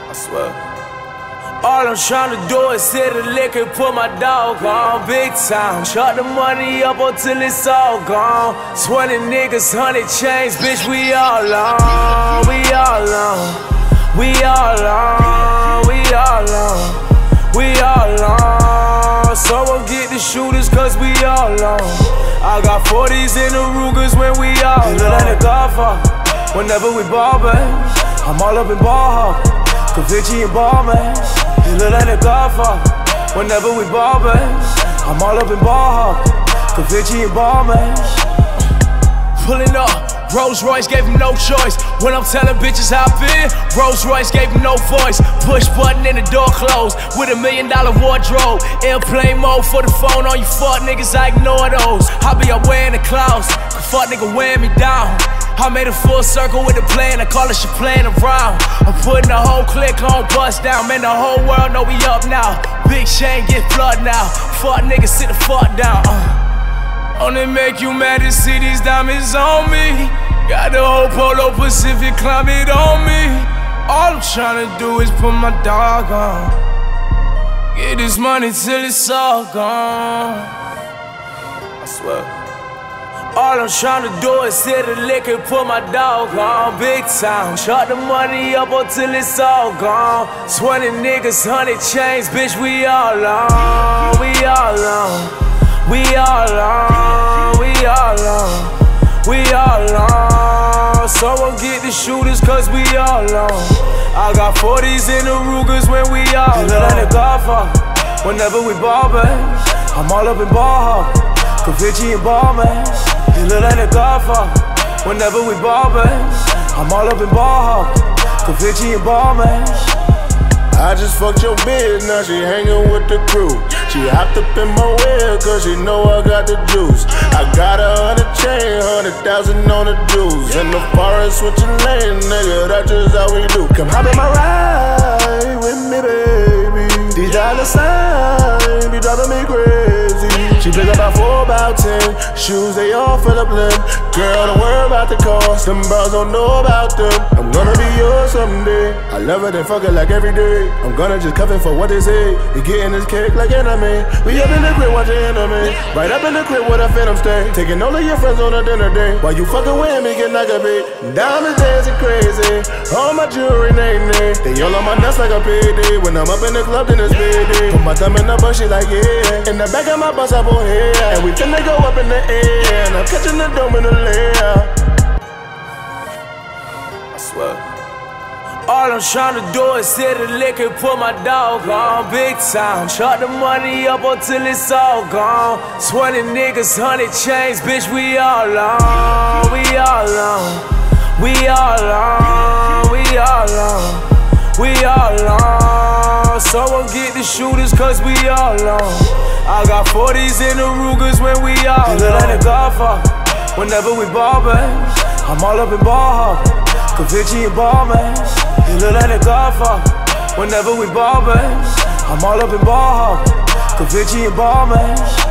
I swear. All I'm tryna do is hit the lick and put my dog on big time. Chop the money up until it's all gone. 20 niggas, 100 chains, bitch, we all on. We all on. We all on. We all on. We all on. Someone get the shooters cause we all on. I got 40s in the Rugers when we all on. Look like the Godfather whenever we ball, babe. I'm all up in ball hawk, Cavici and ball, man. You look like the Godfather whenever we ball, babe. I'm all up in ball hawk, Cavici and ball, man. Pulling up, Rolls Royce gave him no choice. When I'm telling bitches how I feel, Rolls Royce gave him no voice. Push button and the door closed with $1 million wardrobe. Airplane mode for the phone on you fuck niggas, I ignore those. I be up wearing the clouds, cause fuck nigga wearing me down. I made a full circle with the plan, I call it shit playing around. I'm putting the whole clique on bust down, man, the whole world know we up now. Big chain get flood now, fuck niggas sit the fuck down. Only make you mad to see these diamonds on me. Got the whole Polo Pacific climate on me. All I'm tryna do is put my dog on. Get this money till it's all gone. I swear. All I'm tryna do is hit the lick and put my dog on big time. Chop the money up until it's all gone. 20 niggas, 100 chains, bitch, we all on. We all on. We all on. We all on. We all on. Someone get the shooters cause we all on. I got 40s in the Rugers when we all on. You look like the Godfather whenever we ball, babe. I'm all up in ball hawk, Cavici and ball, man. You look like the Godfather whenever we ball, babe. I'm all up in ball hawk, Cavici and ball, man. I just fucked your bitch, now she hanging with the crew. She hopped up in my way cause she know I got the juice. I got 100 chain, 100,000 on the dues. In the forest switching lanes, nigga, that's just how we do. Come hop in my ride with me, baby. These dollar signs be driving me crazy. She pick up about 4, about 10 shoes, they all fill up limb. Girl, don't worry about the cost, them bros don't know about them. I'm gonna be yours someday. I love her, then fuck her like every day. I'm gonna just cuff it for what they say. We getting this cake like enemy. We up in the crib watching anime. Right up in the crib with a phantom stay. Taking all of your friends on a dinner day. While you fucking with me, get like a beat. Diamonds dancing crazy. All my jewelry name. They all on my nuts like a payday. When I'm up in the club, then it's payday. Put my thumb in the bush, she like yeah. In the back of my bus, I pull hair. And we finna go up in the air. And I'm catching the dome in the lair. I swear. All I'm tryna do is hit the lick and put my dog on big time. Chop the money up until it's all gone. 20 niggas, 100 chains, bitch, we all on. We all on. We all on. We all on. We all on. Someone get the shooters cause we all on. I got 40s in the Rugers when we all on. You look like the Godfather whenever we ball, babe. I'm all up in ball hawk, Cavici and ball, man. You look like the Godfather whenever we ball, babe. I'm all up in ball hawk, Cavici and ball, man.